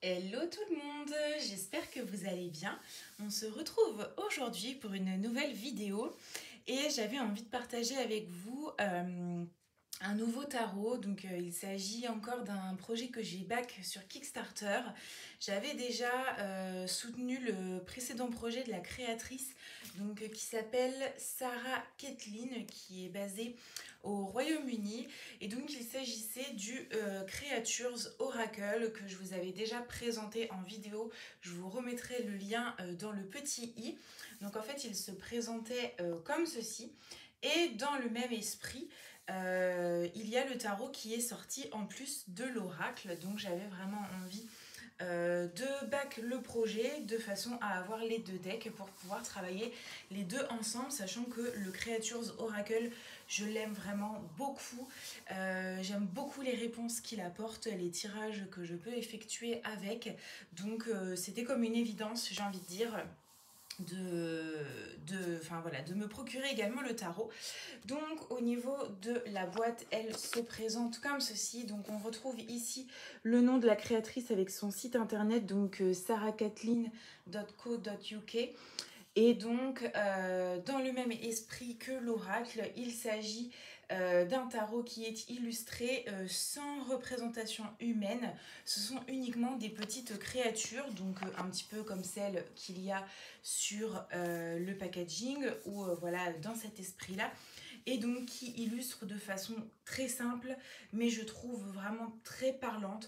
Hello tout le monde, j'espère que vous allez bien. On se retrouve aujourd'hui pour une nouvelle vidéo et j'avais envie de partager avec vous un nouveau tarot. Donc il s'agit encore d'un projet que j'ai back sur Kickstarter. J'avais déjà soutenu le précédent projet de la créatrice qui s'appelle Sarah Kathleen, qui est basée au Royaume-Uni. Et donc il s'agissait du Creatures Oracle que je vous avais déjà présenté en vidéo. Je vous remettrai le lien dans le petit i. Donc en fait il se présentait comme ceci. Et dans le même esprit, il y a le tarot qui est sorti en plus de l'oracle. Donc j'avais vraiment envie de back le projet de façon à avoir les deux decks pour pouvoir travailler les deux ensemble, sachant que le Creatures Oracle, je l'aime vraiment beaucoup. J'aime beaucoup les réponses qu'il apporte, les tirages que je peux effectuer avec. Donc c'était comme une évidence, j'ai envie de dire, de me procurer également le tarot. Donc au niveau de la boîte, elle se présente comme ceci. Donc on retrouve ici le nom de la créatrice avec son site internet, donc sarahkathleen.co.uk. Et donc, dans le même esprit que l'oracle, il s'agit d'un tarot qui est illustré sans représentation humaine. Ce sont uniquement des petites créatures, donc un petit peu comme celle qu'il y a sur le packaging, ou voilà, dans cet esprit-là. Et donc qui illustre de façon très simple, mais je trouve vraiment très parlante,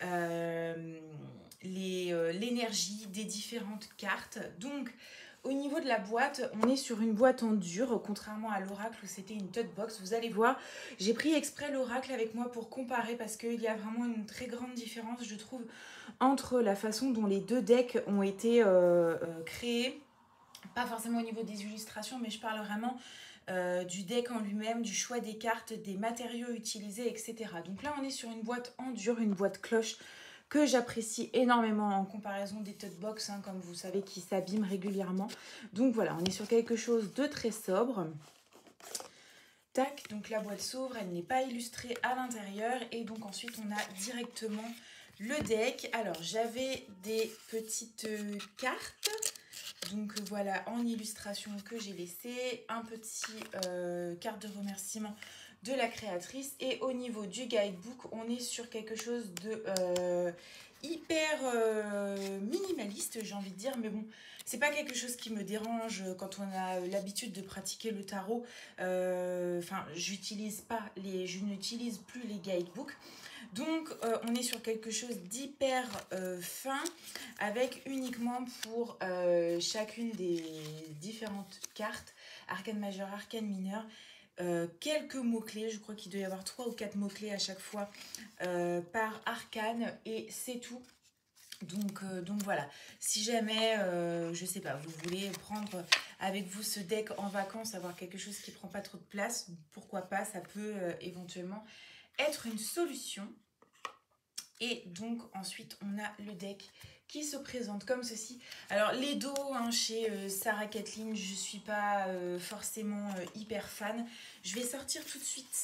l'énergie des différentes cartes. Donc, au niveau de la boîte, on est sur une boîte en dur, contrairement à l'oracle où c'était une tote box. Vous allez voir, j'ai pris exprès l'oracle avec moi pour comparer parce qu'il y a vraiment une très grande différence, je trouve, entre la façon dont les deux decks ont été créés. Pas forcément au niveau des illustrations, mais je parle vraiment du deck en lui-même, du choix des cartes, des matériaux utilisés, etc. Donc là, on est sur une boîte en dur, une boîte cloche que j'apprécie énormément en comparaison des tote box, hein, comme vous savez, qui s'abîment régulièrement. Donc voilà, on est sur quelque chose de très sobre. Tac, donc la boîte s'ouvre, elle n'est pas illustrée à l'intérieur. Et donc ensuite, on a directement le deck. Alors, j'avais des petites cartes. Donc voilà, en illustration que j'ai laissé, un petit carte de remerciement de la créatrice. Et au niveau du guidebook, on est sur quelque chose de hyper minimaliste, j'ai envie de dire. Mais bon, c'est pas quelque chose qui me dérange quand on a l'habitude de pratiquer le tarot. Enfin, je n'utilise plus les guidebooks. Donc on est sur quelque chose d'hyper fin, avec uniquement pour chacune des différentes cartes, arcane majeur, arcane mineur, quelques mots-clés. Je crois qu'il doit y avoir 3 ou 4 mots-clés à chaque fois par arcane, et c'est tout. Donc voilà, si jamais, je sais pas, vous voulez prendre avec vous ce deck en vacances, avoir quelque chose qui prend pas trop de place, pourquoi pas, ça peut éventuellement être une solution. Et donc ensuite on a le deck qui se présente comme ceci. Alors les dos, hein, chez Sarah Kathleen, je suis pas forcément hyper fan. Je vais sortir tout de suite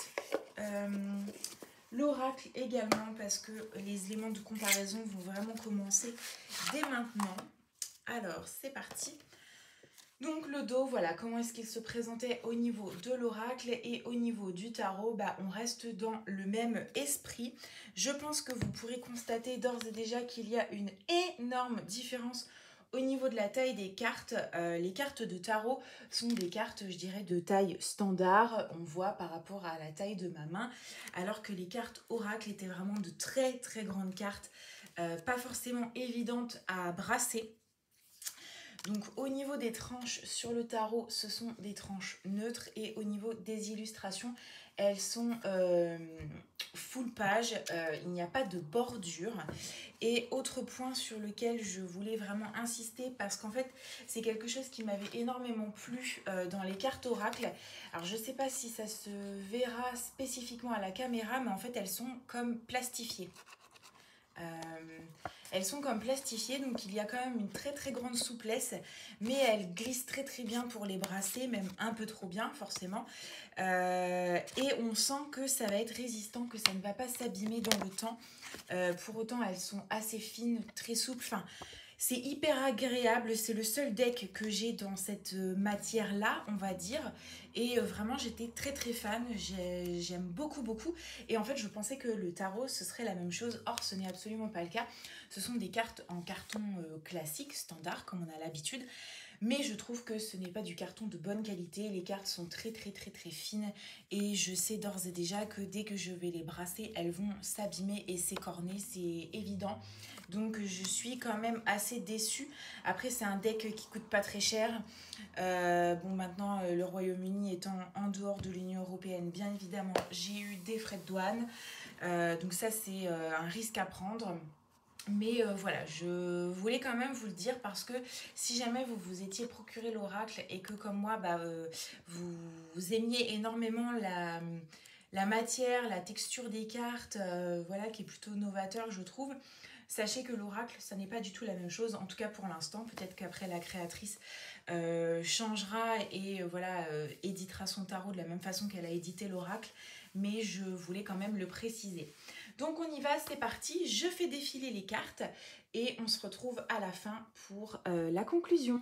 l'oracle également, parce que les éléments de comparaison vont vraiment commencer dès maintenant. Alors c'est parti. Donc le dos, voilà comment est-ce qu'il se présentait au niveau de l'oracle, et au niveau du tarot, on reste dans le même esprit. Je pense que vous pourrez constater d'ores et déjà qu'il y a une énorme différence au niveau de la taille des cartes. Les cartes de tarot sont des cartes, je dirais, de taille standard, on voit par rapport à la taille de ma main, alors que les cartes oracle étaient vraiment de très très grandes cartes, pas forcément évidentes à brasser. Donc au niveau des tranches sur le tarot, ce sont des tranches neutres, et au niveau des illustrations, elles sont full page, il n'y a pas de bordure. Et autre point sur lequel je voulais vraiment insister, parce qu'en fait c'est quelque chose qui m'avait énormément plu dans les cartes oracle. Alors je ne sais pas si ça se verra spécifiquement à la caméra, mais en fait elles sont comme plastifiées. elles sont comme plastifiées, donc il y a quand même une très très grande souplesse, mais elles glissent très très bien pour les brasser, même un peu trop bien forcément. Et on sent que ça va être résistant, que ça ne va pas s'abîmer dans le temps. Pour autant, elles sont assez fines, très souples. Enfin, c'est hyper agréable, c'est le seul deck que j'ai dans cette matière-là, on va dire. Et vraiment, j'étais très très fan, j'aime beaucoup beaucoup. Et en fait, je pensais que le tarot, ce serait la même chose. Or, ce n'est absolument pas le cas. Ce sont des cartes en carton classique, standard, comme on a l'habitude. Mais je trouve que ce n'est pas du carton de bonne qualité. Les cartes sont très très très très fines. Et je sais d'ores et déjà que dès que je vais les brasser, elles vont s'abîmer et s'écorner, c'est évident. Donc je suis quand même assez déçue. Après, c'est un deck qui coûte pas très cher. Bon, maintenant, le Royaume-Uni étant en dehors de l'Union européenne, bien évidemment, j'ai eu des frais de douane. Donc ça, c'est un risque à prendre. Mais voilà, je voulais quand même vous le dire parce que si jamais vous vous étiez procuré l'oracle et que comme moi, vous aimiez énormément la matière, la texture des cartes, voilà, qui est plutôt novateur, je trouve. Sachez que l'oracle, ça n'est pas du tout la même chose, en tout cas pour l'instant. Peut-être qu'après la créatrice changera et éditera son tarot de la même façon qu'elle a édité l'oracle, mais je voulais quand même le préciser. Donc on y va, c'est parti, je fais défiler les cartes et on se retrouve à la fin pour la conclusion.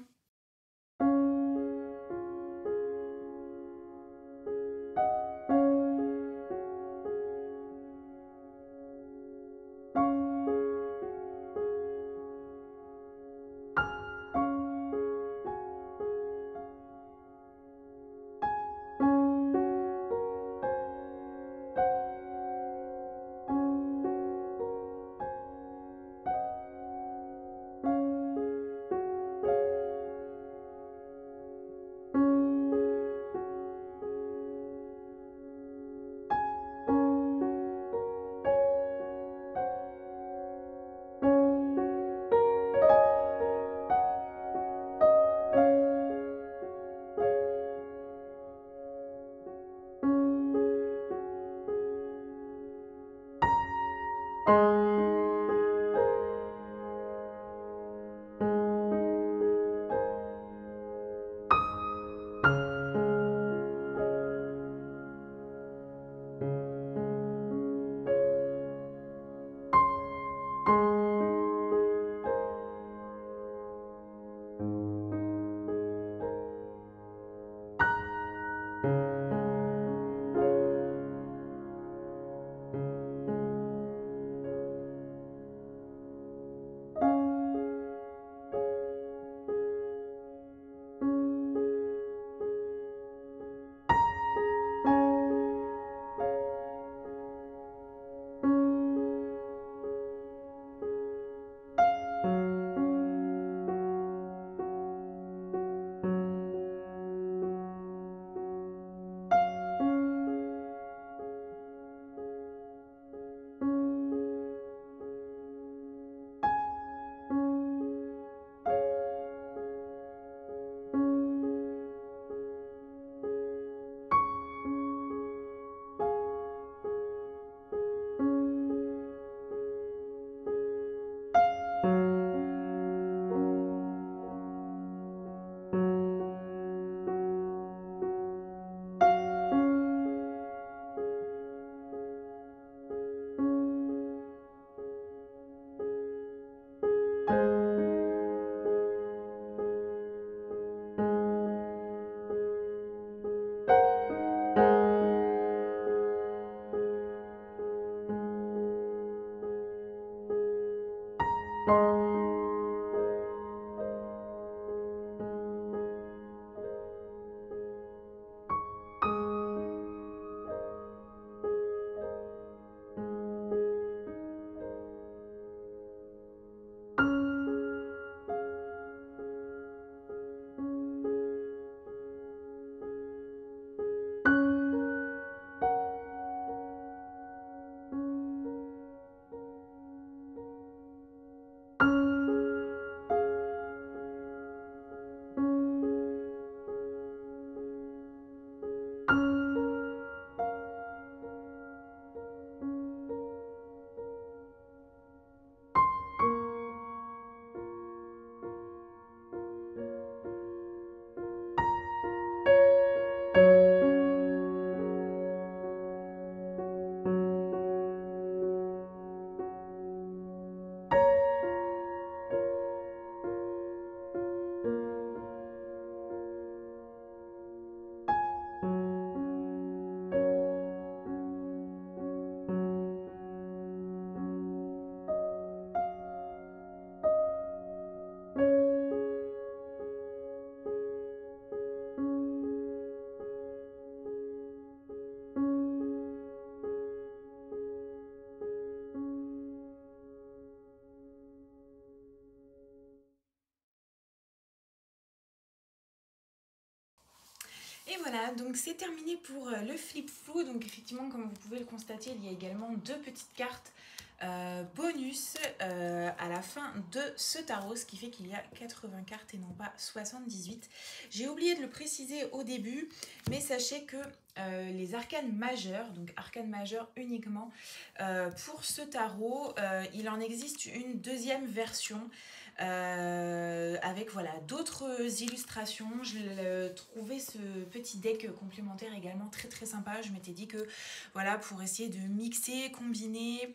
voilà, donc c'est terminé pour le flip flou. Donc effectivement, comme vous pouvez le constater, il y a également 2 petites cartes bonus à la fin de ce tarot, ce qui fait qu'il y a 80 cartes et non pas 78. J'ai oublié de le préciser au début, mais sachez que les arcanes majeures, donc arcanes majeures uniquement, pour ce tarot, il en existe une deuxième version avec voilà d'autres illustrations. Je trouvais ce petit deck complémentaire également très très sympa. Je m'étais dit que voilà, pour essayer de mixer, combiner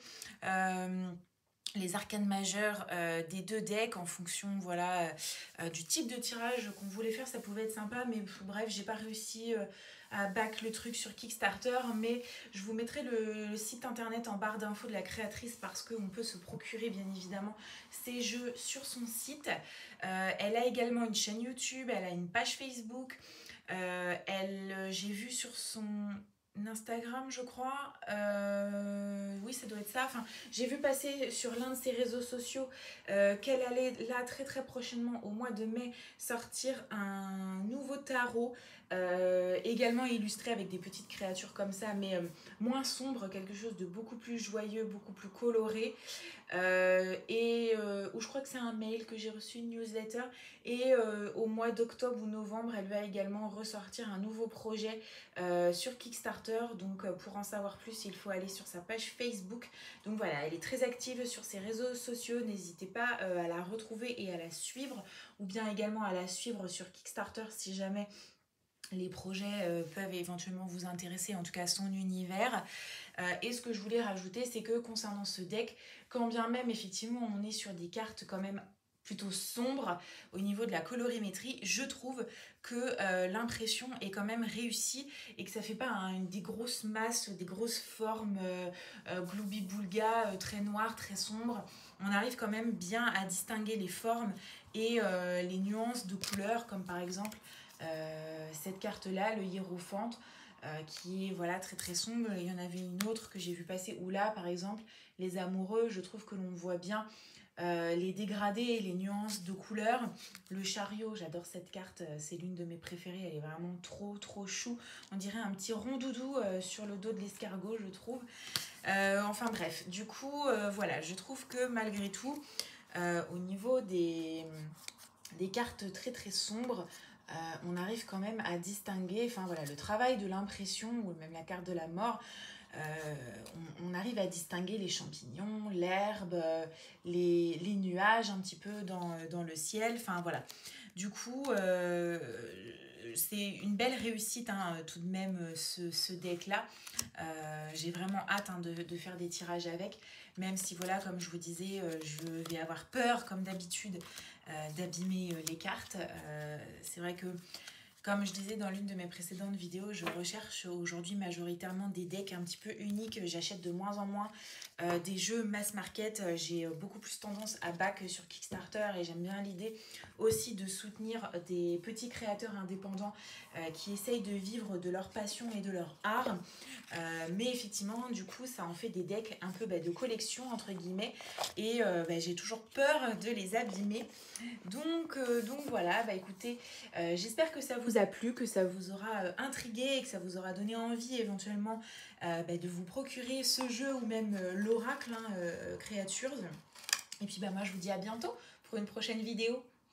les arcanes majeures des 2 decks en fonction voilà du type de tirage qu'on voulait faire, ça pouvait être sympa, mais bref, j'ai pas réussi à back le truc sur Kickstarter, mais je vous mettrai le site internet en barre d'infos de la créatrice parce qu'on peut se procurer bien évidemment ces jeux sur son site. Elle a également une chaîne YouTube, elle a une page Facebook, j'ai vu sur son Instagram, je crois. Oui, ça doit être ça. Enfin, j'ai vu passer sur l'un de ses réseaux sociaux qu'elle allait là très très prochainement au mois de mai sortir un nouveau tarot également illustré avec des petites créatures comme ça, mais moins sombre, quelque chose de beaucoup plus joyeux, beaucoup plus coloré. Où je crois que c'est un mail que j'ai reçu, une newsletter, et au mois d'octobre ou novembre elle va également ressortir un nouveau projet sur Kickstarter. Donc pour en savoir plus, il faut aller sur sa page Facebook. Donc voilà, elle est très active sur ses réseaux sociaux, n'hésitez pas à la retrouver et à la suivre, ou bien également à la suivre sur Kickstarter si jamais les projets peuvent éventuellement vous intéresser, en tout cas son univers. Et ce que je voulais rajouter, c'est que concernant ce deck, quand bien même effectivement on est sur des cartes quand même plutôt sombres au niveau de la colorimétrie, je trouve que l'impression est quand même réussie et que ça fait pas des grosses masses, des grosses formes gloubi-boulga, très noires, très sombres. On arrive quand même bien à distinguer les formes et les nuances de couleurs, comme par exemple cette carte là, le hiérophante, qui est voilà très très sombre. Il y en avait une autre que j'ai vu passer où là par exemple les amoureux, je trouve que l'on voit bien les dégradés et les nuances de couleurs. Le chariot, j'adore cette carte, c'est l'une de mes préférées, elle est vraiment trop trop chou, on dirait un petit rond doudou sur le dos de l'escargot, je trouve. Enfin bref, du coup voilà, je trouve que malgré tout au niveau des cartes très très sombres, on arrive quand même à distinguer, enfin voilà, le travail de l'impression ou même la carte de la mort, on arrive à distinguer les champignons, l'herbe, les nuages un petit peu dans le ciel, enfin voilà. Du coup, c'est une belle réussite hein, tout de même ce deck-là. J'ai vraiment hâte hein, de faire des tirages avec, même si voilà, comme je vous disais, je vais avoir peur comme d'habitude d'abîmer les cartes. C'est vrai que comme je disais dans l'une de mes précédentes vidéos, je recherche aujourd'hui majoritairement des decks un petit peu uniques. J'achète de moins en moins des jeux mass market. J'ai beaucoup plus tendance à back sur Kickstarter et j'aime bien l'idée aussi de soutenir des petits créateurs indépendants qui essayent de vivre de leur passion et de leur art. Mais effectivement, du coup, ça en fait des decks un peu de collection entre guillemets et j'ai toujours peur de les abîmer. Donc voilà, écoutez, j'espère que ça vous a plu, que ça vous aura intrigué et que ça vous aura donné envie éventuellement de vous procurer ce jeu ou même l'oracle Creatures. Et puis moi je vous dis à bientôt pour une prochaine vidéo.